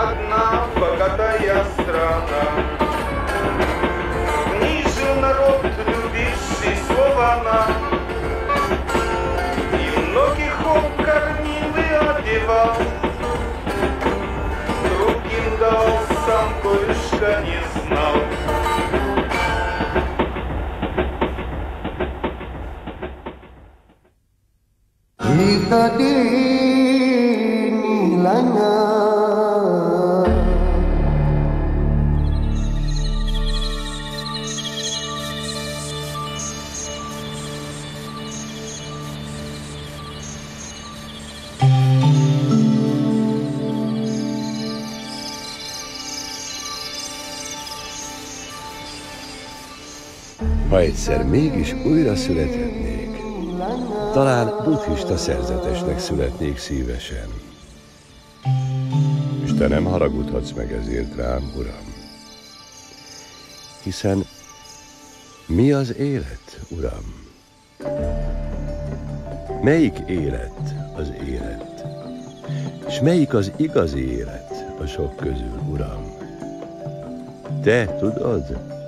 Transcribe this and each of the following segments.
одна богатая страна. В ней жил народ, любивший слово «на». И многих он кормил и одевал. Другим дал, сам кое-что не знал. Jika dinilainya Ha egyszer mégis újra születhetnék, talán buddhista szerzetesnek születnék szívesen. És te nem haragudhatsz meg ezért rám, uram. Hiszen mi az élet, uram? Melyik élet az élet? És melyik az igazi élet a sok közül, uram? Te tudod?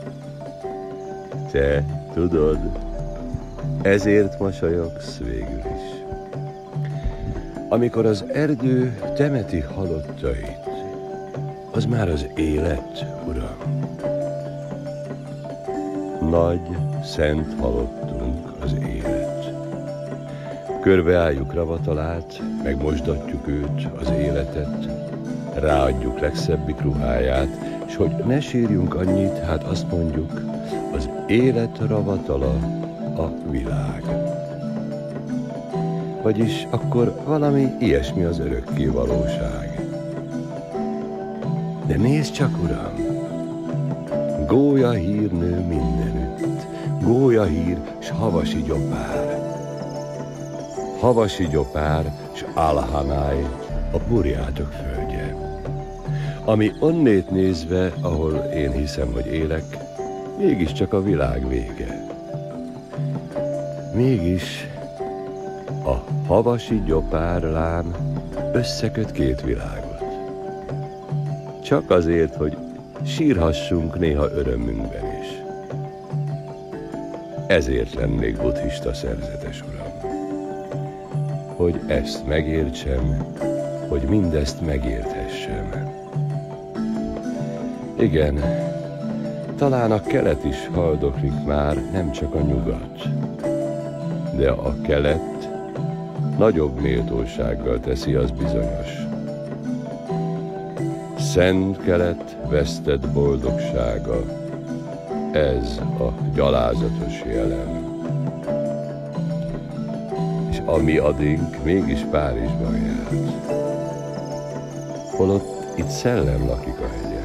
Te tudod? Ezért mosolyogsz végül is. Amikor az erdő temeti halottait, az már az élet, uram. Nagy, szent halottunk az élet. Körbeálljuk ravatalát, megmosdatjuk őt, az életet, ráadjuk legszebbik ruháját, s hogy ne sírjunk annyit, hát azt mondjuk, az élet ravatala a világ. Vagyis akkor valami ilyesmi az örökké valóság. De nézd csak, uram! Gólyahír nő mindenütt, gólyahír s havasi gyopár. Havasi gyopár s Alhanai, a burjátok földje. Ami onnét nézve, ahol én hiszem, hogy élek, mégiscsak a világ vége. Mégis a havasi gyopárlán összeköt két világot. Csak azért, hogy sírhassunk néha örömünkben is. Ezért lennék buddhista szerzetes, uram. Hogy ezt megértsem, hogy mindezt megérthessem. Igen, talán a kelet is haldoklik már, nem csak a nyugat. De a kelet nagyobb méltósággal teszi, az bizonyos. Szent kelet vesztett boldogsága, ez a gyalázatos jelen. És a mi adink mégis Párizsban járt. Holott itt szellem lakik a hegyen.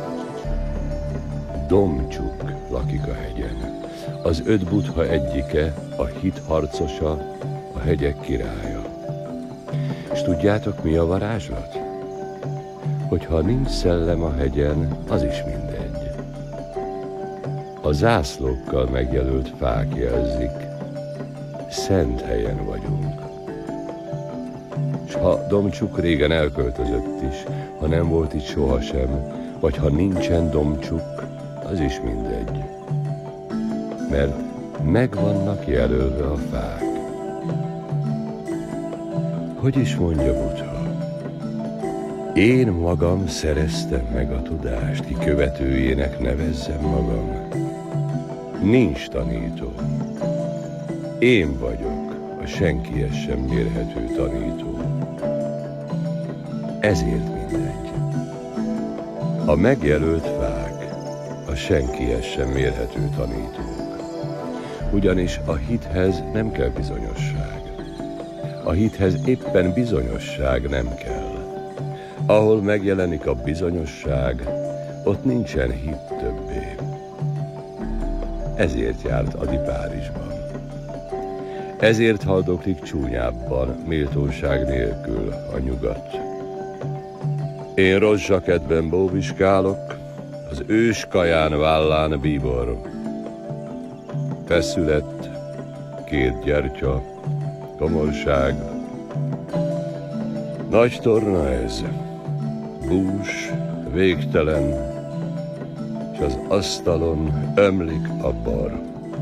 Domcsuk lakik a hegyen. Az 5 buddha egyike, a hit harcosa, a hegyek királya. És tudjátok, mi a varázslat? Hogyha nincs szellem a hegyen, az is mindegy. A zászlókkal megjelölt fák jelzik, szent helyen vagyunk. S ha Domcsuk régen elköltözött is, ha nem volt itt sohasem, vagy ha nincsen Domcsuk, az is mindegy. Mert meg vannak jelölve a fák. Hogy is mondja Buddha? Én magam szereztem meg a tudást, ki követőjének nevezzem magam. Nincs tanító. Én vagyok a senkihez sem mérhető tanító. Ezért mindegy. A megjelölt fák a senkihez sem mérhető tanítók. Ugyanis a hithez nem kell bizonyosság. A hithez éppen bizonyosság nem kell. Ahol megjelenik a bizonyosság, ott nincsen hit többé. Ezért járt Adi Párizsban. Ezért haldoklik csúnyábban, méltóság nélkül a nyugat. Én rossz zsaketben bóbiskálok, az ős kaján vállán bíbor. Feszület, 2 gyertya, komorság. Nagy torna ez, hús végtelen, és az asztalon ömlik a bor.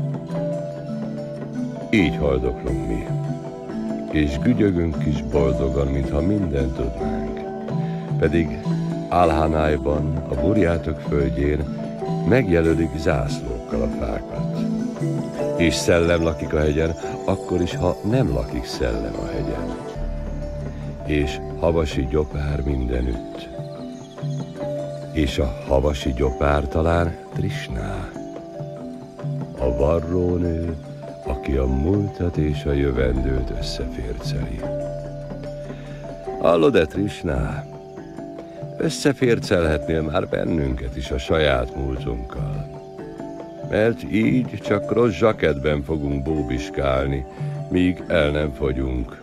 Így haldoklunk mi, és gügyögünk is boldogan, mintha mindent tudnánk. Pedig Alhanájban, a burjátok földjén megjelölik zászlókkal a fákat. És szellem lakik a hegyen, akkor is, ha nem lakik szellem a hegyen. És havasi gyopár mindenütt. És a havasi gyopár talán Trishna, a varrónő, aki a múltat és a jövendőt összeférceli. Hallod-e, Trishna? Összefércelhetnél már bennünket is a saját múltunkkal. Mert így csak rossz zsaketben fogunk bóbiskálni, míg el nem fogyunk.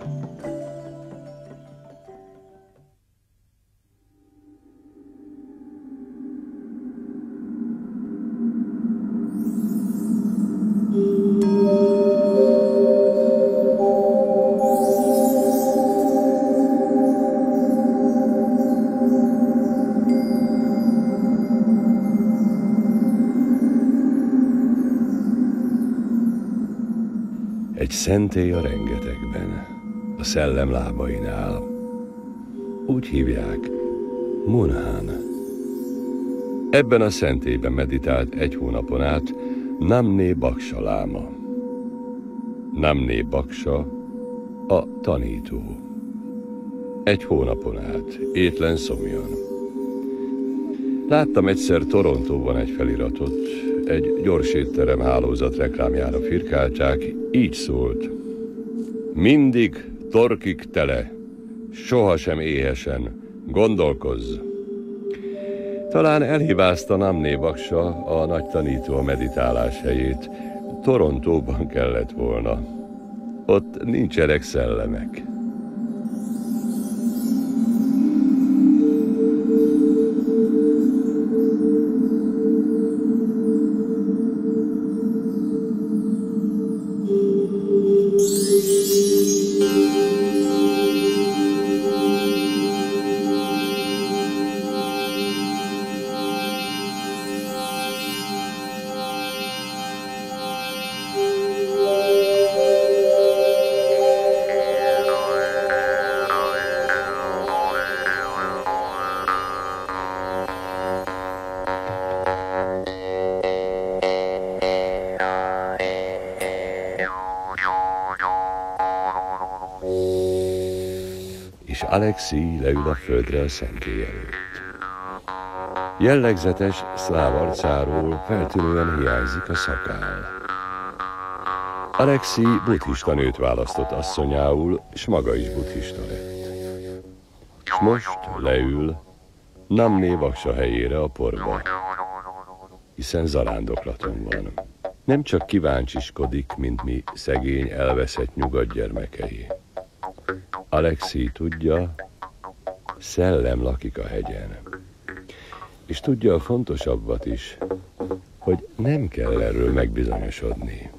Egy szentély a rengetegben, a szellem lábainál. Úgy hívják, Munhan. Ebben a szentélyben meditált 1 hónapon át Namné Baksa láma. Namné Baksa a tanító. 1 hónapon át, étlen szomjan. Láttam egyszer Torontóban egy feliratot, egy gyors étterem hálózat reklámjára firkálták, így szólt: mindig torkig tele, sohasem éhesen, gondolkozz. Talán elhibázta Namné Baksa, a nagy tanító, a meditálás helyét. Torontóban kellett volna. Ott nincsenek szellemek. És Alexei leül a földre a szentély előtt. Jellegzetes szláv arcáról feltűnően hiányzik a szakál. Alexei buddhista nőt választott asszonyául, s maga is buddhista lett. S most leül Namné Baksa helyére a porba, hiszen zarándoklaton van. Nem csak kíváncsiskodik, mint mi szegény, elveszett nyugodt gyermekei. Alexei tudja, szellem lakik a hegyen. És tudja a fontosabbat is, hogy nem kell erről megbizonyosodni.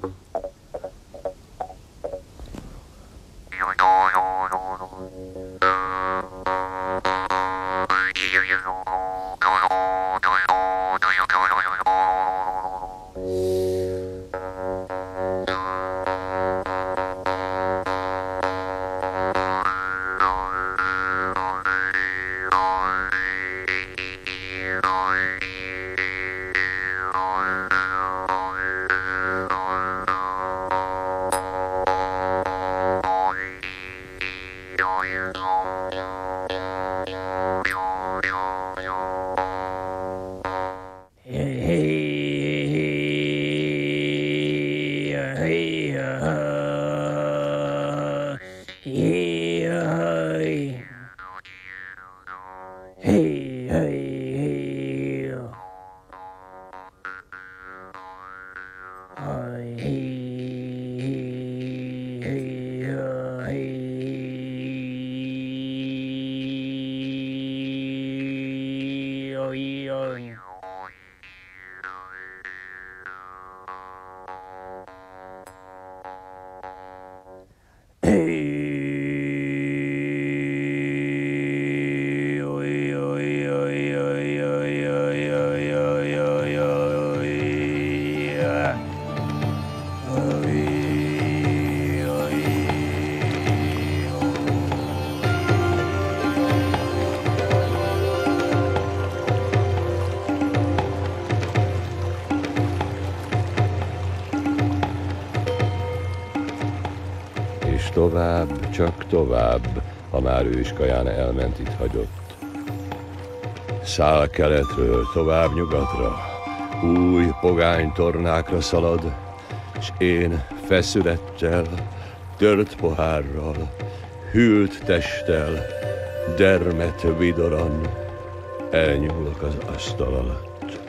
tovább, csak tovább, ha már őskaján elment, itt hagyott. Száll keletről, tovább nyugatra, új pogány tornákra szalad, s én feszülettel, tört pohárral, hűlt testtel, dermet vidoran elnyúlok az asztal alatt.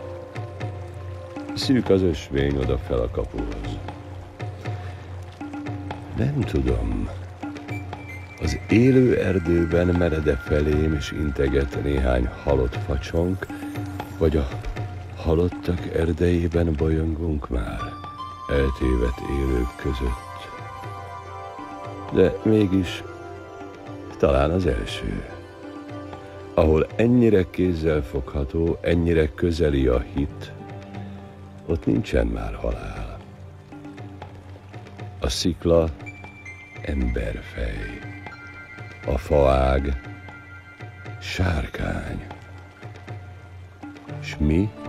Szűk az ösvény oda fel a kapuhoz. Nem tudom, az élő erdőben merede felém, és integet néhány halott facsonk, vagy a halottak erdejében bolyongunk már, eltévedt élők között. De mégis talán az első, ahol ennyire kézzelfogható, ennyire közeli a hit, ott nincsen már halál. A szikla emberfej, a faág sárkány, s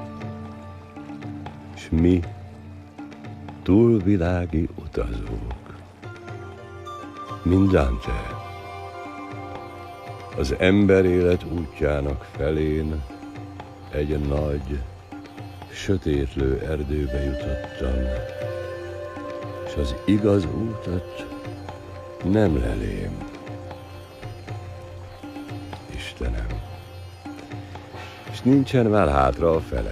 mi túlvilági utazók, mint Dante az ember élet útjának felén egy nagy, sötétlő erdőbe jutottam, és az igaz útat nem lelém. Istenem, és nincsen már hátra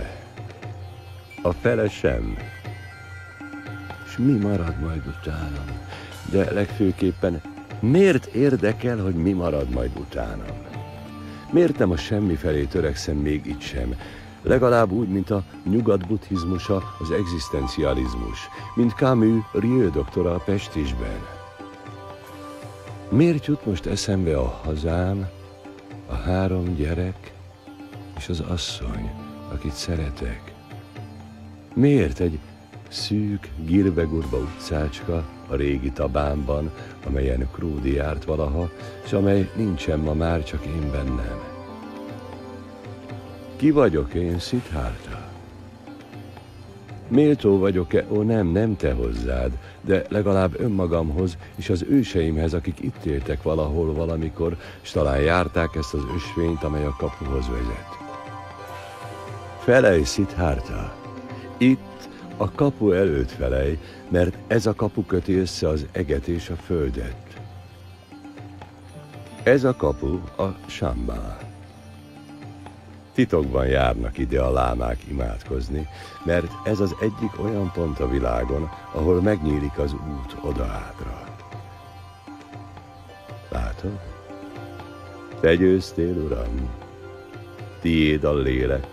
a fele sem. És mi marad majd utánam? De legfőképpen miért érdekel, hogy mi marad majd utánam? Miért nem a semmi felé törekszem még itt sem? Legalább úgy, mint a nyugat buddhizmusa, az egzisztencializmus, mint Camus Rieu doktora a Pestisben. Miért jut most eszembe a hazám, a 3 gyerek és az asszony, akit szeretek? Miért egy szűk, girbegurba utcácska a régi Tabánban, amelyen Krúdi járt valaha, és amely nincsen ma már, csak én bennem? Ki vagyok én, Siddhartha? Méltó vagyok-e? Ó, nem te hozzád, de legalább önmagamhoz és az őseimhez, akik itt éltek valahol, valamikor, és talán járták ezt az ösvényt, amely a kapuhoz vezet. Felej, Siddhartha! Itt a kapu előtt felej, mert ez a kapu köti össze az eget és a földet. Ez a kapu a Shambhala. Titokban járnak ide a lámák imádkozni, mert ez az egyik olyan pont a világon, ahol megnyílik az út oda-hátra. Látod? Te győztél, Uram, tiéd a lélek,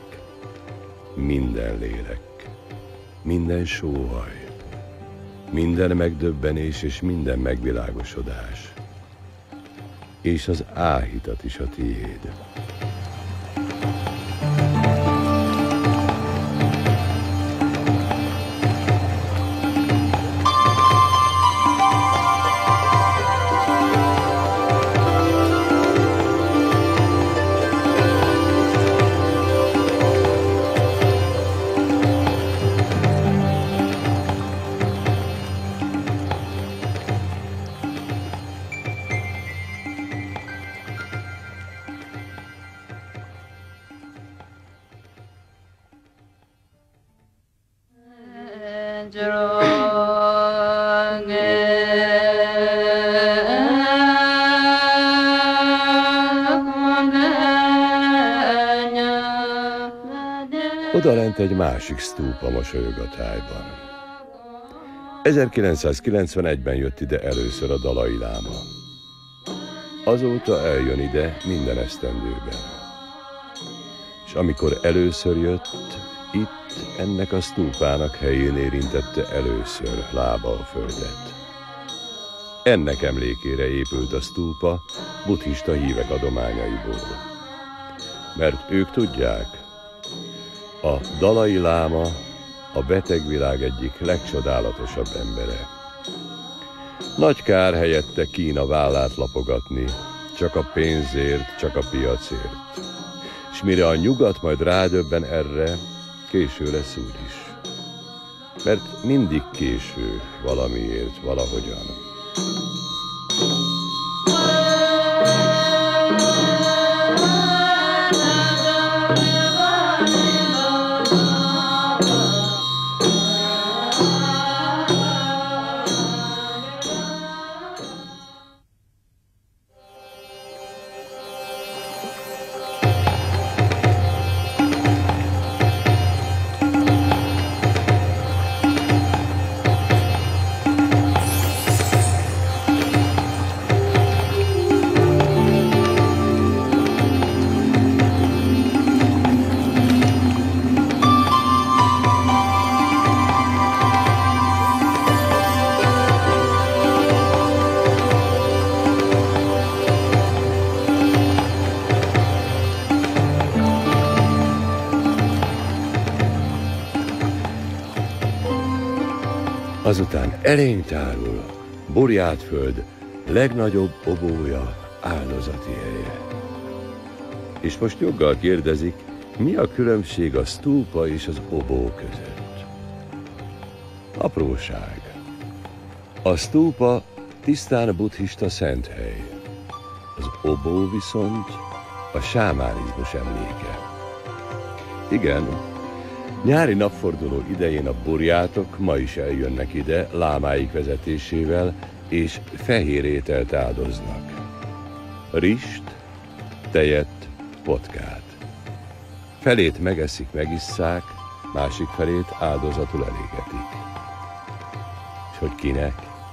minden sóhaj, minden megdöbbenés és minden megvilágosodás, és az áhítat is a tiéd. Odalent egy másik sztúpa mosolyog a tájban. 1991-ben jött ide először a Dalai Láma. Azóta eljön ide minden esztendőben. És amikor először jött, itt ennek a sztúpának helyén érintette először lába a földet. Ennek emlékére épült a sztúpa buddhista hívek adományaiból. Mert ők tudják, a Dalai Láma a betegvilág egyik legcsodálatosabb embere. Nagy kár helyette Kína vállát lapogatni, csak a pénzért, csak a piacért. És mire a nyugat majd rádöbben erre, késő lesz úgyis. Mert mindig késő valamiért, valahogyan. Azután elénk tárul Burjátföld legnagyobb obója áldozati helye. És most joggal kérdezik, mi a különbség a sztúpa és az obó között? Apróság. A sztúpa tisztán buddhista szenthely. Az obó viszont a sámánizmus emléke. Igen, nyári napforduló idején a burjátok ma is eljönnek ide lámáik vezetésével, és fehér ételt áldoznak. Rist, tejet, potkát. Felét megeszik, megisszák, másik felét áldozatul elégetik. És hogy kinek?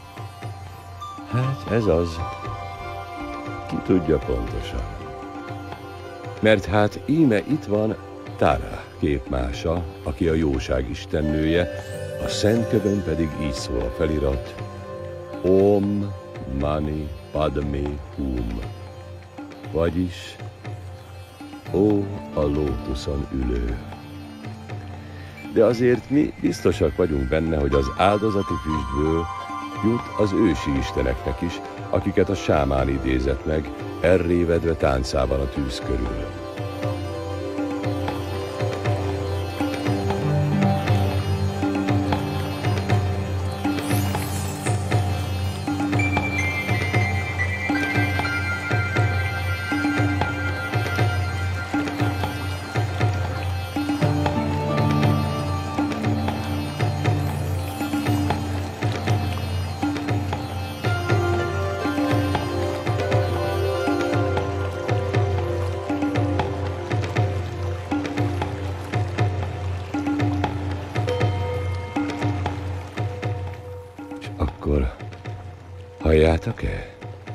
Hát ez az, ki tudja pontosan. Mert hát íme itt van Tara képmása, aki a jóság istennője, a szentkövön pedig így szól a felirat: Om Mani Padme Hum. Vagyis ó, a lótuszon ülő. De azért mi biztosak vagyunk benne, hogy az áldozati füstből jut az ősi isteneknek is, akiket a sámán idézett meg, elrévedve táncában a tűz körül. Akkor halljátok-e?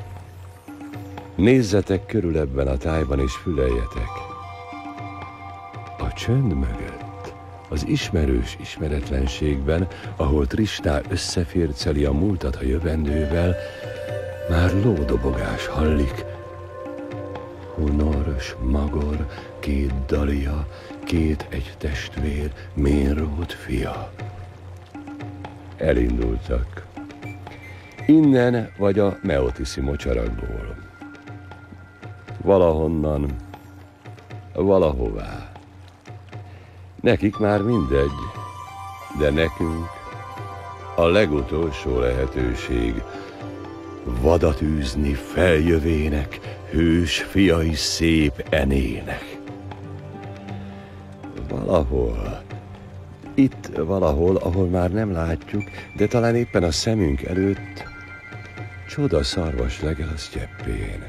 Nézzetek körül ebben a tájban és füleljetek. A csönd mögött, az ismerős ismeretlenségben, ahol Tristá összeférceli a múltat a jövendővel, már lódobogás hallik. Hunor s Magor, két Dalia, két egy testvér, Ménród fia. Elindultak. Innen vagy a Meotiszi mocsaragból. Valahonnan, valahová. Nekik már mindegy, de nekünk a legutolsó lehetőség vadat űzni feljövének, hős fiai szép enének. Valahol, itt valahol, ahol már nem látjuk, de talán éppen a szemünk előtt, csoda szarvas legel a sztyeppén.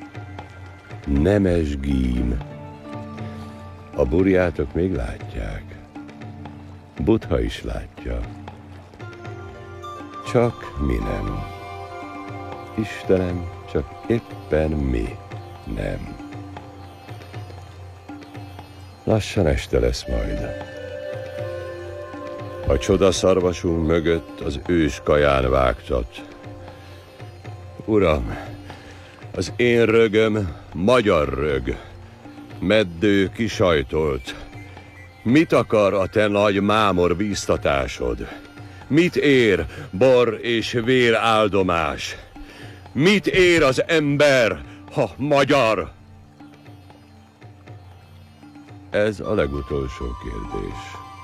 Nemes gím. A burjátok még látják. Buddha is látja. Csak mi nem. Istenem, csak éppen mi nem. Lassan este lesz majd. A csodaszarvasunk mögött az ős kaján vágtat. Uram, az én rögöm magyar rög, meddő kisajtolt. Mit akar a te nagy mámor bíztatásod? Mit ér bor és vér áldomás? Mit ér az ember, ha magyar? Ez a legutolsó kérdés.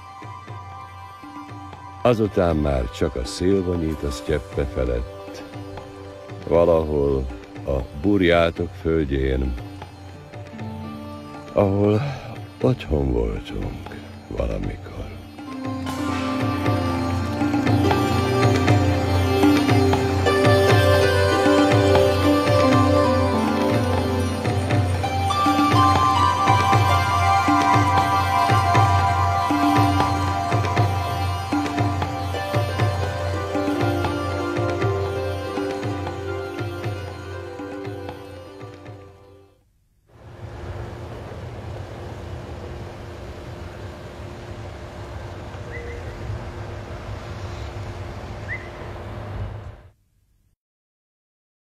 Azután már csak a szél vonyít a sztyeppe felett, valahol a burjátok földjén, ahol otthon voltunk valamikor.